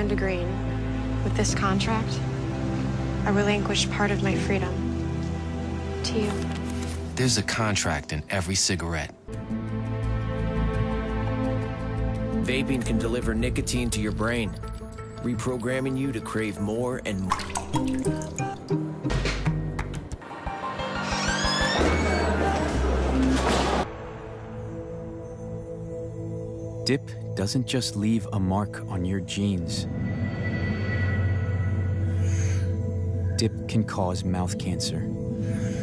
stand to gain with this contract, I relinquish part of my freedom to you. There's a contract in every cigarette. Vaping can deliver nicotine to your brain, reprogramming you to crave more and more. Dip doesn't just leave a mark on your genes. Dip can cause mouth cancer,